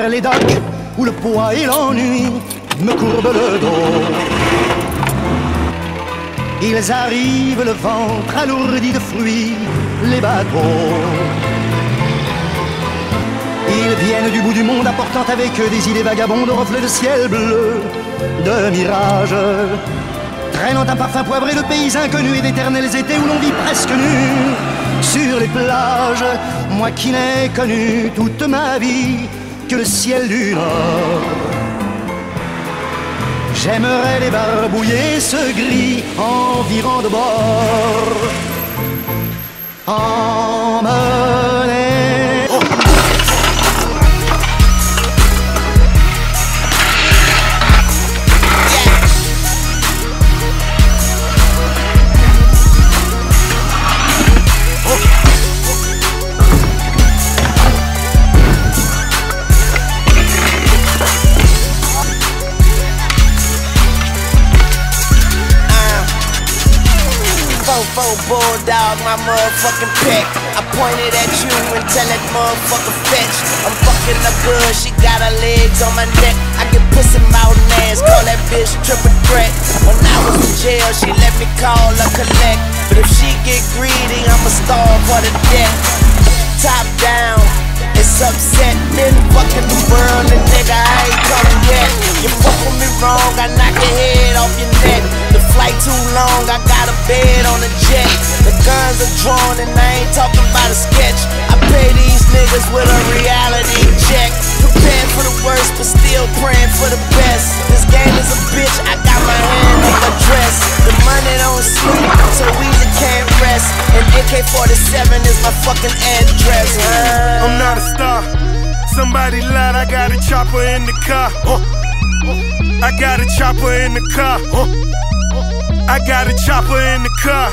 vers les docks où le poids et l'ennui me courbent le dos. Ils arrivent le ventre alourdi de fruits, les bateaux. Ils viennent du bout du monde apportant avec eux des idées vagabondes, reflets de ciel bleu, de mirages, traînant un parfum poivré de pays inconnus et d'éternels étés où l'on vit presque nu sur les plages. Moi qui n'ai connu toute ma vie que le ciel du Nord, j'aimerais les barbouiller ce gris environ de bord. Emmener. Oh. Bulldog, my motherfucking pet. I pointed at you and tell that motherfucker fetch. I'm fucking up good, she got her legs on my neck. I get pussy mouth and ass, call that bitch triple threat. When I was in jail, she let me call her collect. But if she get greedy, I'ma starve for the debt. Top down, it's upset. Been fucking the world and nigga, I ain't coming yet. You fuck with me wrong, I knock your head off your neck. The flight too long, I got a bed on the jet. The guns are drawn and I ain't talking about a sketch. I pay these niggas with a reality check. Prepared for the worst, but still praying for the best. This game is a bitch, I got my hand on my dress. The money don't sleep, so easy can't rest. And AK-47 is my fucking address. I'm not a star, somebody lied, I got a chopper in the car. I got a chopper in the car. I got a chopper in the car.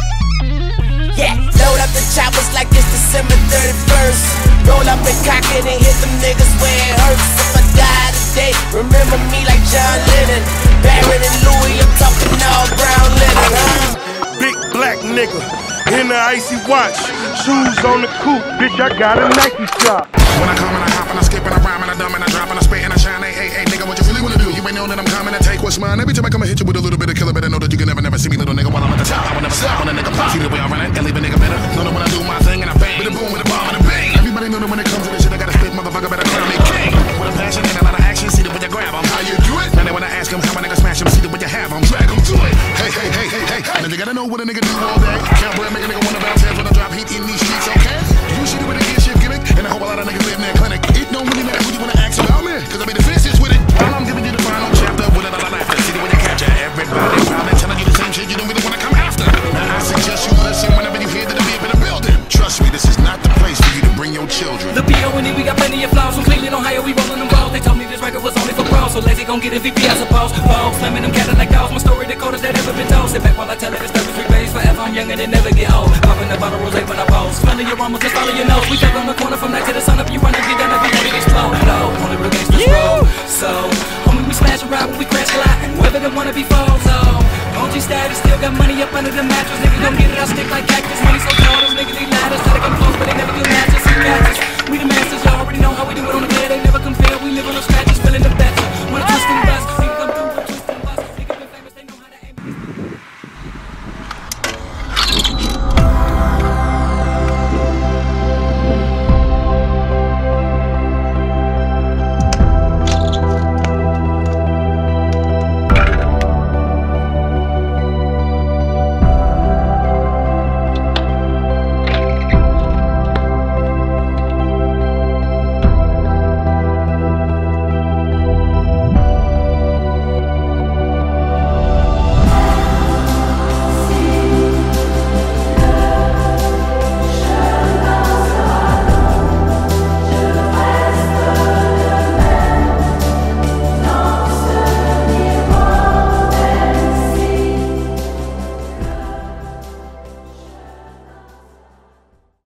Yeah, load up the choppers like it's December 31st. Roll up and cock it and hit them niggas where it hurts. If I die today, remember me like John Lennon. Barrett and Louis, I'm talking all brown linen. Big black nigga in the icy watch, shoes on the coupe, bitch, I got a Nike shop. When I come and I hop and I skip and I rhyme and I dumb and I drop and I spit and I shine, hey, nigga, what you really wanna do? You ain't know that I'm coming to take what's mine. Every time I come and hit you with a little bit of killer, better know that you can never see me, little nigga, while I'm at the top. I will never stop when a nigga pop. See the way I run it and leave a nigga better. Know that when I do my thing and I bang, with a boom, with a bomb, and a bang. Everybody know that when it comes to this shit, I gotta spit, motherfucker, better crown me king. With a passion and a lot of action, see the way you grab 'em. How you do it? Now they wanna ask 'em how my nigga smash 'em, see the way you have 'em. Drag 'em to it. Hey. And you gotta know what a nigga do all day. Can't bread, make a nigga wanna bounce heads when I drop heat in these streets, okay? You see the way they get shit gimmick, and I hope a lot of niggas live in their clinic. It don't really matter who you wanna ask about me, cause I be the fiercest with it. All I'm giving you the final chapter with a lot of laughter. See the way they capture everybody around and telling you the same shit you don't really wanna come after. Now I suggest you listen whenever you hear that I'm in the building. Trust me, this is not the place for you to bring your children. The B.O.N.E. we got plenty of flaws. From Cleveland, Ohio, we rolling them balls. They told me this record was only for pros, so lazy gon' get a VP, I suppose. Balls, slamming them Cadillac dolls. My story, the coldest that ever been told. Sit back while I tell it, it's 33 days forever. I'm young and it never get old. Popping the bottle rosé when I pose. Smelling your armor, just follow your nose. We check on the corner from night to the sun. Up you run and get down, every day explode. Low, only real gangsters roll. So, homie, we smash around when we crash collide. And whoever they wanna be foes, so don't you status, still got money up under the mattress. Nigga, come get it, I